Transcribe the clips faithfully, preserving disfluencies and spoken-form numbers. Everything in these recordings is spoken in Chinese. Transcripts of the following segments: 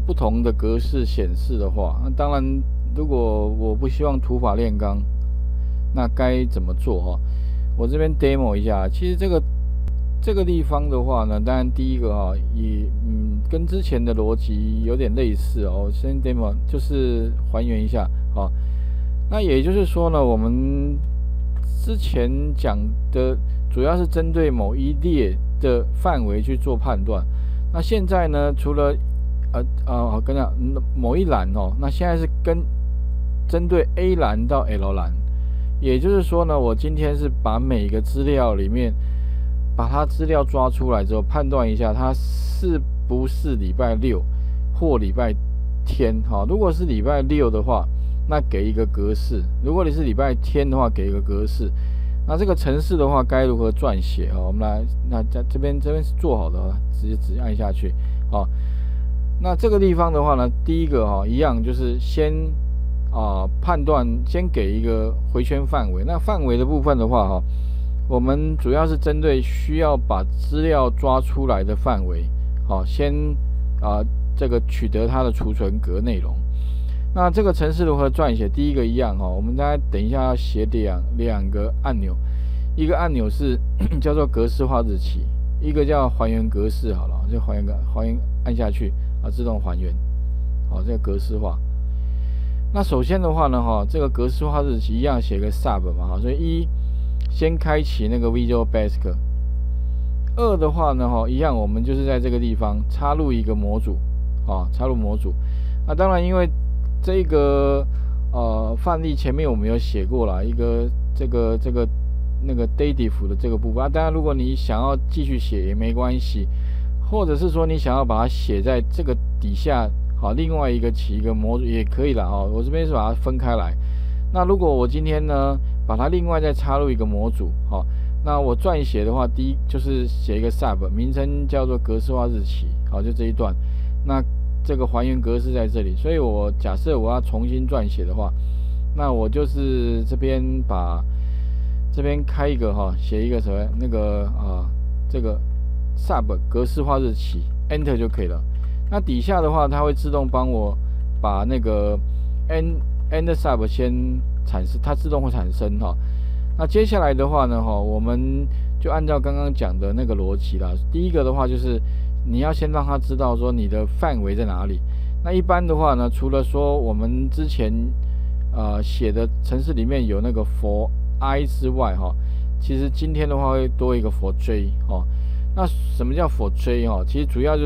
不同的格式显示的话，那当然，如果我不希望土法炼钢，那该怎么做哈？我这边 demo 一下，其实这个这个地方的话呢，当然第一个哈，也嗯跟之前的逻辑有点类似哦。先 demo 就是还原一下，好，那也就是说呢，我们之前讲的主要是针对某一列的范围去做判断。那现在呢，除了呃呃，跟讲某一栏哦，那现在是跟针对 A 栏到 L 栏，也就是说呢，我今天是把每个资料里面把它资料抓出来之后，判断一下它是不是礼拜六或礼拜天。哈，如果是礼拜六的话，那给一个格式；如果你是礼拜天的话，给一个格式。那这个程式的话该如何撰写啊？我们来，那在这边这边是做好的，直接直接按下去。好，那这个地方的话呢，第一个哈一样就是先啊判断，先给一个回圈范围。那范围的部分的话哈，我们主要是针对需要把资料抓出来的范围，好，先啊这个取得它的储存格内容。那这个程式如何撰写？第一个一样哈，我们大家等一下要写两两个按钮，一个按钮是叫做格式化日期，一个叫还原格式。好了，就还原个还原按下去啊，自动还原。好，这个格式化。那首先的话呢，哈，这个格式化日期一样写个 sub 嘛，哈，所以一先开启那个 Visual Basic。二的话呢，哈，一样我们就是在这个地方插入一个模组，啊，插入模组。那当然因为这个呃范例前面我们有写过了一个这个这个那个 dative 的这个部分啊，当然如果你想要继续写也没关系，或者是说你想要把它写在这个底下，好，另外一个起一个模组也可以了哈。我这边是把它分开来。那如果我今天呢把它另外再插入一个模组，好，那我撰写的话，第一就是写一个 sub， 名称叫做格式化日期，好，就这一段。那这个还原格式在这里，所以我假设我要重新撰写的话，那我就是这边把这边开一个哈，写一个什么那个啊，这个 sub 格式化日期 ，enter 就可以了。那底下的话，它会自动帮我把那个 end end sub 先产生，它自动会产生哈。那接下来的话呢，哈，我们就按照刚刚讲的那个逻辑啦。第一个的话就是你要先让他知道说你的范围在哪里。那一般的话呢，除了说我们之前呃写的程式里面有那个 for i 之外，哈，其实今天的话会多一个 for j 哦。那什么叫 for j 哈？其实主要就是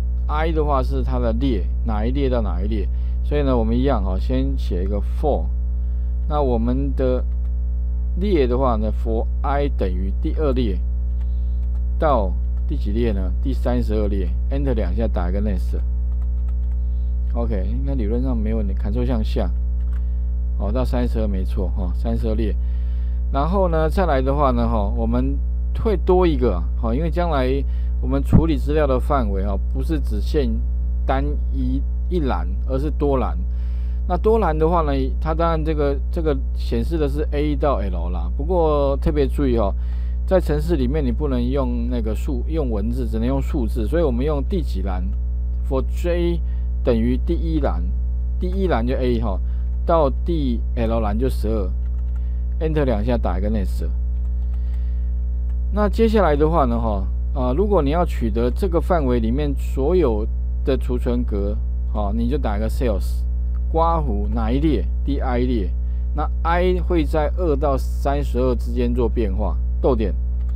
i 的话是它的列，哪一列到哪一列。所以呢，我们一样哈，先写一个 for。那我们的列的话呢 ，for i 等于第二列到第几列呢？第三十二列 ，Enter 两下打一个 next。OK， 应该理论上没问题。Ctrl 向下，哦，到三十二没错哈，三十二列。然后呢，再来的话呢，哈，我们会多一个，好，因为将来我们处理资料的范围啊，不是只限单一一栏，而是多栏。那多栏的话呢，它当然这个这个显示的是 A 到 L 啦，不过特别注意哦。在程式里面，你不能用那个数用文字，只能用数字，所以我们用第几栏 ，for j 等于第一栏，第一栏就 A 哈，到第 L 栏就十二 ，Enter 两下打一个 next。那接下来的话呢，哈啊，如果你要取得这个范围里面所有的储存格，好，你就打一个 sales， 刮弧哪一列？第 i 列，那 i 会在二到三十二之间做变化。逗点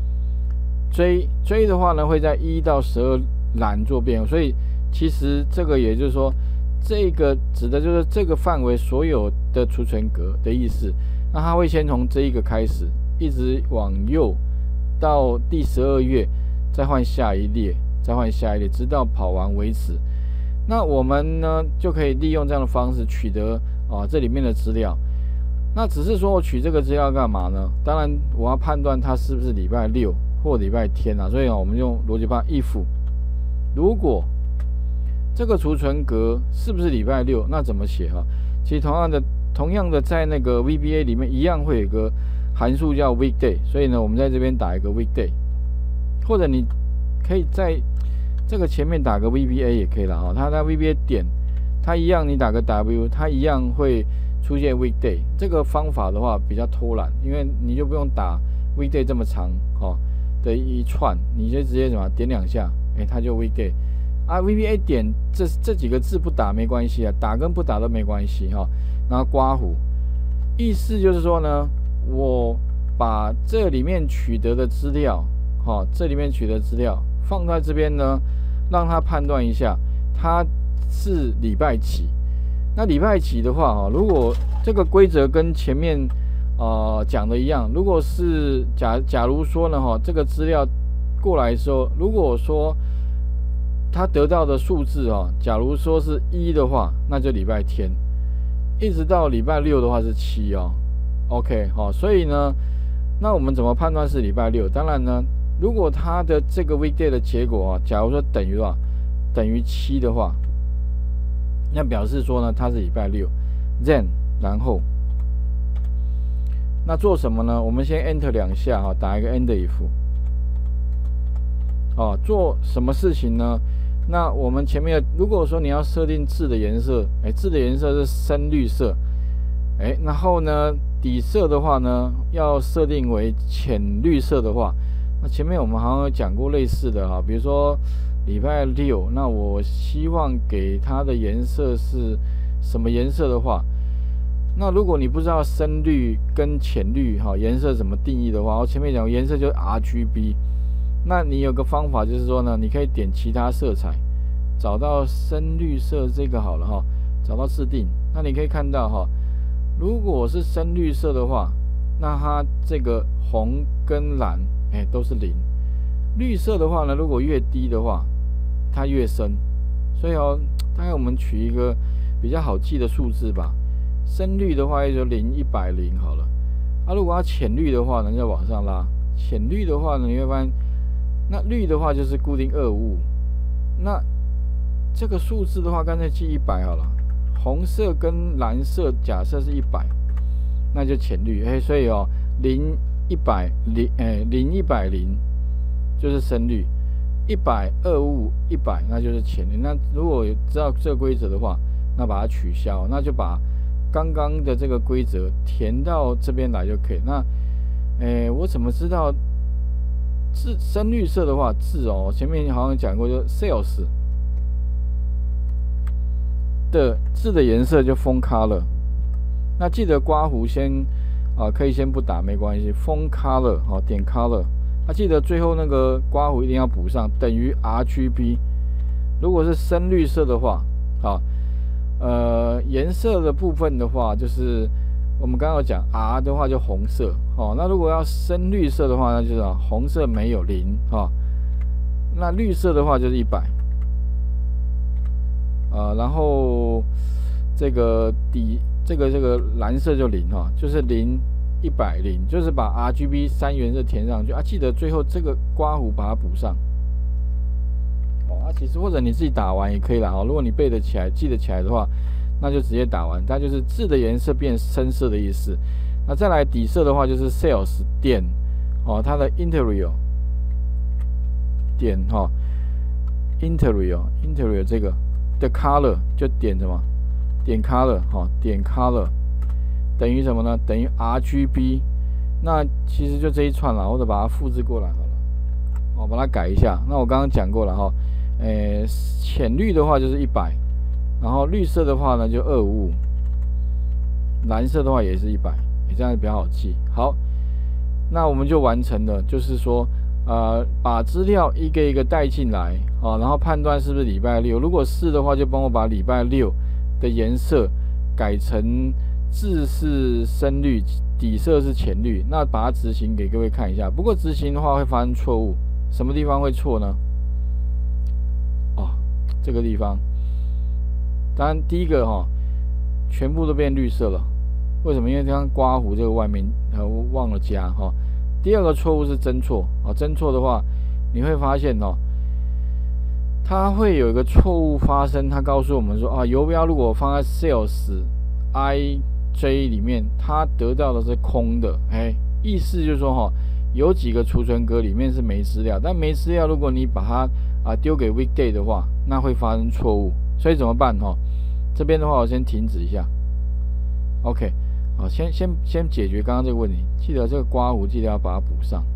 J J 的话呢，会在一到十二栏做变化，所以其实这个也就是说，这个指的就是这个范围所有的储存格的意思。那它会先从这一个开始，一直往右到第十二页，再换下一列，再换下一列，直到跑完为止。那我们呢就可以利用这样的方式取得啊这里面的资料。那只是说我取这个资料干嘛呢？当然我要判断它是不是礼拜六或礼拜天啊，所以啊，我们用逻辑判 if， 如果这个储存格是不是礼拜六，那怎么写哈？其实同样的，同样的在那个 V B A 里面一样会有一个函数叫 weekday， 所以呢，我们在这边打一个 weekday， 或者你可以在这个前面打个 V B A 也可以了哈，它在 V B A 点，它一样你打个 W， 它一样会出现 weekday。这个方法的话比较偷懒，因为你就不用打 weekday 这么长哈的一串，你就直接什么点两下，哎，它就 weekday。啊 ，V B A 点这这几个字不打没关系啊，打跟不打都没关系哈。然后刮胡，意思就是说呢，我把这里面取得的资料，哈，这里面取得资料放在这边呢，让他判断一下，它是礼拜几。那礼拜几的话，哈，如果这个规则跟前面呃讲的一样，如果是假假如说呢，哈，这个资料过来的时候，如果说他得到的数字哦，假如说是一的话，那就礼拜天，一直到礼拜六的话是七哦。OK， 好、哦，所以呢，那我们怎么判断是礼拜六？当然呢，如果它的这个 weekday 的结果啊，假如说等于多少，等于七的话，那表示说呢，它是礼拜六。Then， 然后，那做什么呢？我们先 enter 两下哈、哦，打一个 end if。哦，做什么事情呢？那我们前面如果说你要设定字的颜色，哎，字的颜色是深绿色，哎，然后呢底色的话呢要设定为浅绿色的话，那前面我们好像有讲过类似的哈，比如说礼拜六，那我希望给它的颜色是什么颜色的话，那如果你不知道深绿跟浅绿哈颜色怎么定义的话，我前面讲颜色就是 R G B。那你有个方法，就是说呢，你可以点其他色彩，找到深绿色这个好了哈，找到自定。那你可以看到哈，如果是深绿色的话，那它这个红跟蓝，哎，都是零。绿色的话呢，如果越低的话，它越深。所以哦，大概我们取一个比较好记的数字吧。深绿的话，也就零一百零好了。啊，如果要浅绿的话呢，就往上拉。浅绿的话呢，你会发现。那绿的话就是固定二五五，那这个数字的话，干脆记一百好了。红色跟蓝色假设是一百，那就浅绿。哎，所以哦，零一百零，哎，零一百零就是深绿，一百二五五一百那就是浅绿。那如果知道这个规则的话，那把它取消，那就把刚刚的这个规则填到这边来就可以。那，哎，我怎么知道？字深绿色的话，字哦，前面好像讲过，就 sales 的字的颜色就 font color。那记得刮胡先啊，可以先不打没关系 ，font color 好、哦、点 color。那、啊、记得最后那个刮胡一定要补上，等于 R G B。如果是深绿色的话，啊，呃，颜色的部分的话，就是我们刚刚有讲 R 的话就红色，哦，那如果要深绿色的话，那就是、啊、红色没有零，哈、哦，那绿色的话就是一百，啊，然后这个底这个这个蓝色就零哈、哦，就是零一百零，就是把 R G B 三原色填上去啊，记得最后这个刮胡把它补上。哦，啊，其实或者你自己打完也可以啦，哦，如果你背得起来、记得起来的话。那就直接打完，它就是字的颜色变深色的意思。那再来底色的话，就是 sales 点哦，它的 interior 点哈、哦、interior interior 这个的 color 就点什么？点 color 哈、哦，点 color 等于什么呢？等于 R G B。那其实就这一串了，或者把它复制过来好了。我、哦、把它改一下。那我刚刚讲过了哈，诶，浅绿的话就是一百。然后绿色的话呢就二五五，蓝色的话也是一百，也这样比较好记。好，那我们就完成了，就是说，呃，把资料一个一个带进来啊，然后判断是不是礼拜六。如果是的话，就帮我把礼拜六的颜色改成字是深绿，底色是浅绿。那把它执行给各位看一下。不过执行的话会发生错误，什么地方会错呢？哦，这个地方。当然，第一个哈、哦，全部都变绿色了，为什么？因为刚刚刮胡这个外面呃忘了加哈、哦。第二个错误是针错啊，针错的话，你会发现哦，它会有一个错误发生，它告诉我们说啊，游标如果放在 sales I J 里面，它得到的是空的，哎，意思就是说哈、哦，有几个储存格里面是没资料，但没资料，如果你把它啊丢给 weekday 的话，那会发生错误。所以怎么办哈？这边的话我先停止一下 ，OK， 好，先先先解决刚刚这个问题。记得这个刮弧记得要把它补上。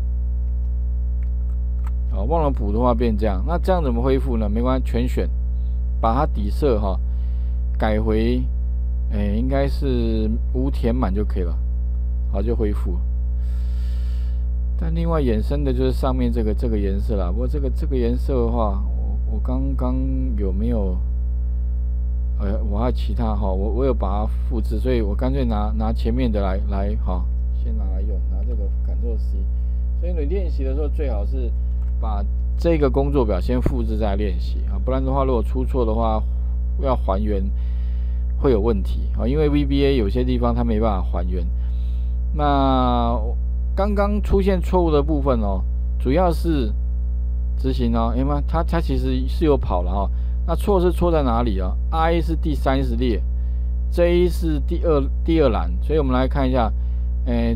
好，忘了补的话变这样，那这样怎么恢复呢？没关系，全选，把它底色哈改回，诶、欸，应该是无填满就可以了。好，就恢复。但另外衍生的就是上面这个这个颜色啦。不过这个这个颜色的话，我我刚刚有没有？呃，我还有其他哈，我我有把它复制，所以我干脆拿拿前面的来来哈，先拿来用，拿这个 Ctrl C。所以你练习的时候最好是把这个工作表先复制再练习啊，不然的话，如果出错的话，要还原会有问题啊，因为 V B A 有些地方它没办法还原。那刚刚出现错误的部分哦，主要是执行哦，哎妈，它它其实是有跑了哈。那错是错在哪里啊 ？I 是第三十列 ，J 是第二第二栏，所以我们来看一下，诶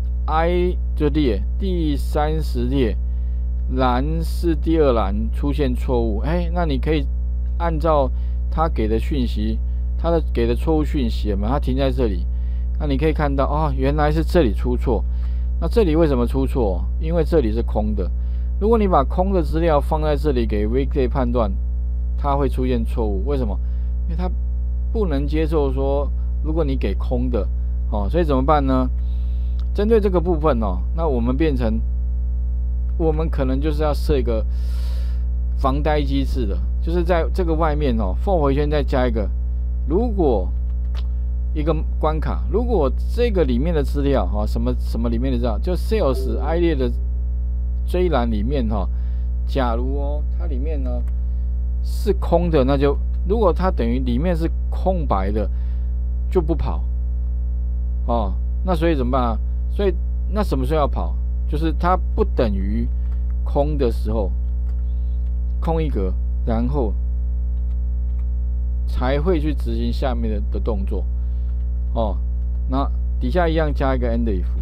，I 就列第三十列，栏是第二栏出现错误，哎，那你可以按照他给的讯息，他的给的错误讯息嘛，它停在这里，那你可以看到哦，原来是这里出错。那这里为什么出错？因为这里是空的。如果你把空的资料放在这里给 weekday 判断，它会出现错误。为什么？因为它不能接受说，如果你给空的，哦，所以怎么办呢？针对这个部分哦，那我们变成，我们可能就是要设一个防呆机制的，就是在这个外面哦 ，for 回圈再加一个，如果一个关卡，如果这个里面的资料哈，什么什么里面的资料，就 sales I 列的追栏里面哈，假如哦，它里面呢是空的，那就如果它等于里面是空白的，就不跑哦。那所以怎么办啊？所以那什么时候要跑？就是它不等于空的时候，空一格，然后才会去执行下面的的动作哦。那底下一样加一个 end if。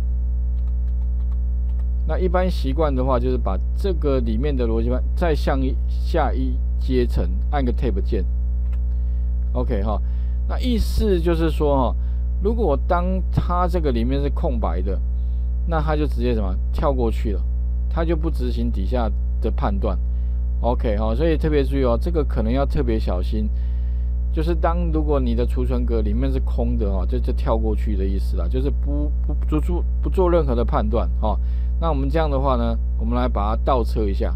那一般习惯的话，就是把这个里面的逻辑盘再向一下一阶层，按个 Tab 键 ，OK 哈。那意思就是说哈，如果当它这个里面是空白的，那它就直接什么跳过去了，它就不执行底下的判断 ，OK 哈。所以特别注意哦，这个可能要特别小心。就是当如果你的储存格里面是空的哈，就就跳过去的意思啦，就是不不不做不做任何的判断哈。那我们这样的话呢，我们来把它倒车一下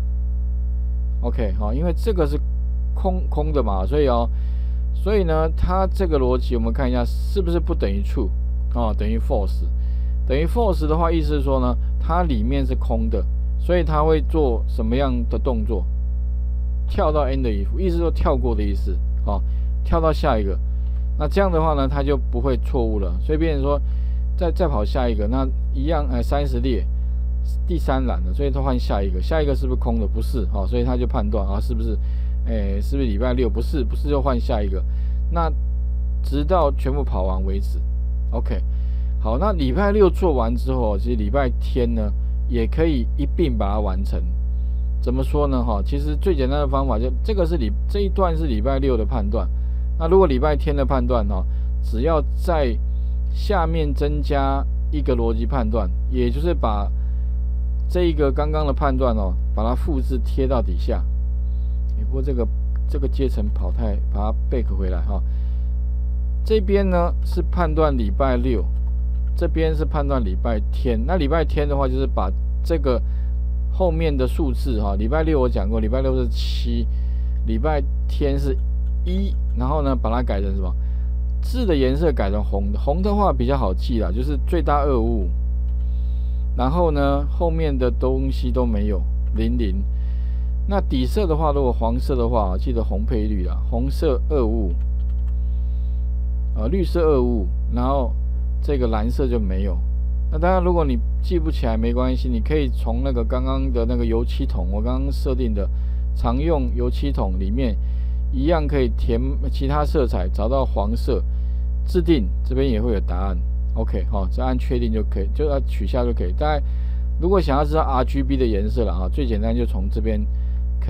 ，OK 好，因为这个是空空的嘛，所以哦，所以呢，它这个逻辑我们看一下是不是不等于 true 哦，等于 false， 等于 false 的话，意思是说呢，它里面是空的，所以它会做什么样的动作？跳到 end if， 意思说跳过的意思，哦，跳到下一个，那这样的话呢，它就不会错误了，所以变成说再再跑下一个，那一样哎三十列。第三栏的，所以它换下一个，下一个是不是空的？不是，好，所以他就判断啊，是不是，诶，是不是礼拜六？不是，不是就换下一个，那直到全部跑完为止。OK， 好，那礼拜六做完之后，其实礼拜天呢也可以一并把它完成。怎么说呢？哈，其实最简单的方法就这个是礼这一段是礼拜六的判断，那如果礼拜天的判断呢，只要在下面增加一个逻辑判断，也就是把这一个刚刚的判断哦，把它复制贴到底下。欸、不过这个这个阶层跑太，把它 back 回来哈、哦。这边呢是判断礼拜六，这边是判断礼拜天。那礼拜天的话，就是把这个后面的数字哈，礼拜六我讲过，礼拜六是七，礼拜天是一，然后呢把它改成什么？字的颜色改成红的，红的话比较好记啦，就是最大二五五。然后呢，后面的东西都没有零零。那底色的话，如果黄色的话，记得红配绿啦，红色二五五，呃，绿色二五五，然后这个蓝色就没有。那当然，如果你记不起来没关系，你可以从那个刚刚的那个油漆桶，我刚刚设定的常用油漆桶里面，一样可以填其他色彩，找到黄色，制定这边也会有答案。OK， 好，再按确定就可以，就要取下就可以。大概如果想要知道 R G B 的颜色了哈，最简单就从这边可以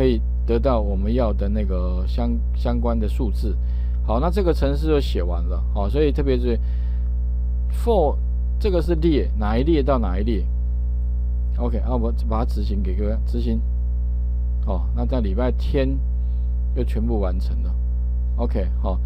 得到我们要的那个相相关的数字。好，那这个程式就写完了。好，所以特别是 for 这个是列哪一列到哪一列。OK， 啊，我把它执行给各位执行。哦，那在礼拜天就全部完成了。OK， 好，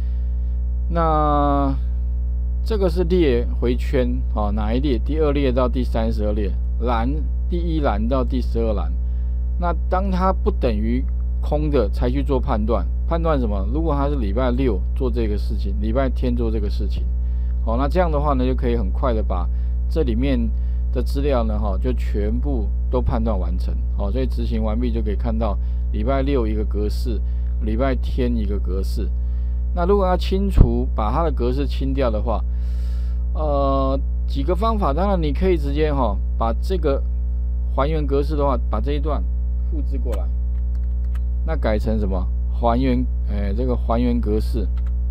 那这个是列回圈。哦，哪一列？第二列到第三十二列，栏第一栏到第十二栏。那当它不等于空的，才去做判断。判断什么？如果它是礼拜六做这个事情，礼拜天做这个事情，好，那这样的话呢，就可以很快的把这里面的资料呢，哈，就全部都判断完成。好，所以执行完毕就可以看到礼拜六一个格式，礼拜天一个格式。那如果要清除，把它的格式清掉的话，呃，几个方法。当然你可以直接哈，把这个还原格式的话，把这一段复制过来，那改成什么？还原，哎，这个还原格式，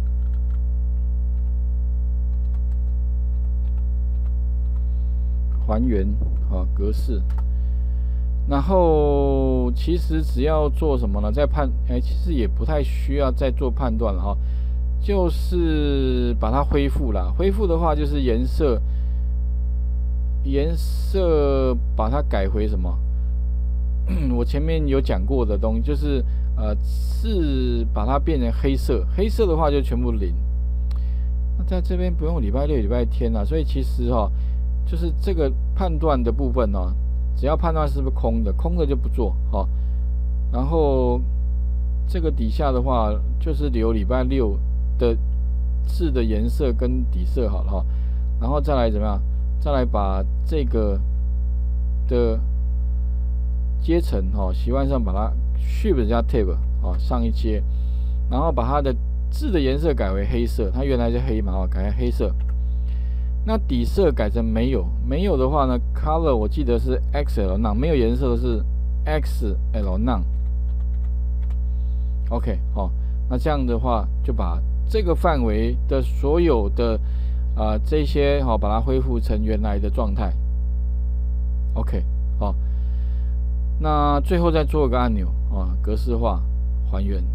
还原啊格式。然后其实只要做什么呢？在判，哎，其实也不太需要再做判断了哈，就是把它恢复啦。恢复的话就是颜色，颜色把它改回什么？我前面有讲过的东西，就是呃，是把它变成黑色。黑色的话就全部零。那在这边不用礼拜六、礼拜天啊，所以其实哈、哦，就是这个判断的部分哦，只要判断是不是空的，空的就不做哦。然后这个底下的话，就是留礼拜六的字的颜色跟底色好了哈、哦。然后再来怎么样？再来把这个的阶层哈、哦，习惯上把它 Shift 加 Tab 哦上一阶，然后把它的字的颜色改为黑色，它原来是黑嘛哦，改为黑色。那底色改成没有，没有的话呢 ，Color 我记得是 X L none， 没有颜色的是 X L none。OK， 好、哦，那这样的话就把这个范围的所有的啊、呃、这些好、哦，把它恢复成原来的状态。OK， 好、哦。那最后再做个按钮啊，格式化还原，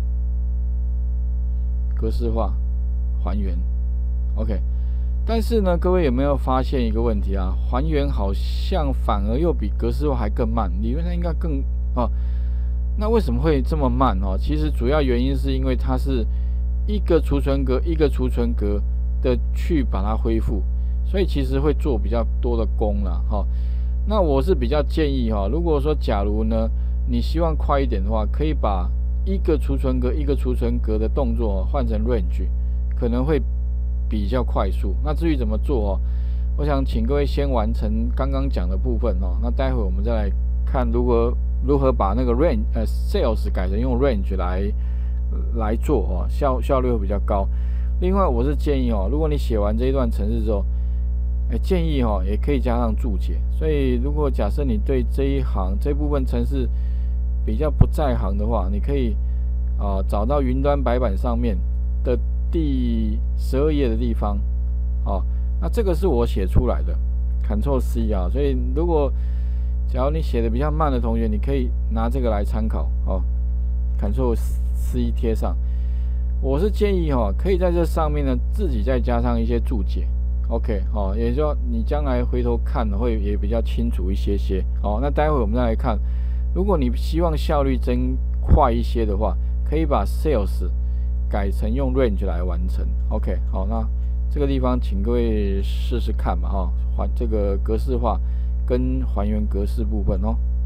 格式化还原 ，OK。但是呢，各位有没有发现一个问题啊？还原好像反而又比格式化还更慢，理论上应该更啊。那为什么会这么慢哦？其实主要原因是因为它是一个储存格一个储存格的去把它恢复，所以其实会做比较多的功啦，哈。那我是比较建议哈，如果说假如呢，你希望快一点的话，可以把一个储存格一个储存格的动作换成 range， 可能会比较快速。那至于怎么做哦，我想请各位先完成刚刚讲的部分哦。那待会我们再来看如何如何把那个 range 呃 sales 改成用 range 来来做哦，效效率会比较高。另外我是建议哦，如果你写完这一段程式之后，哎，建议哈、哦、也可以加上注解。所以如果假设你对这一行这部分程式比较不在行的话，你可以啊、呃、找到云端白板上面的第十二页的地方，哦，那这个是我写出来的 ，Ctrl C 啊。所以如果假如你写的比较慢的同学，你可以拿这个来参考哦 ，Ctrl C 贴上。我是建议哈、哦，可以在这上面呢自己再加上一些注解。OK， 好、哦，也就是说你将来回头看会也比较清楚一些些。好、哦，那待会我们再来看，如果你希望效率增快一些的话，可以把 Sales 改成用 Range 来完成。OK， 好，那这个地方请各位试试看吧，哈、哦，还这个格式化跟还原格式部分哦。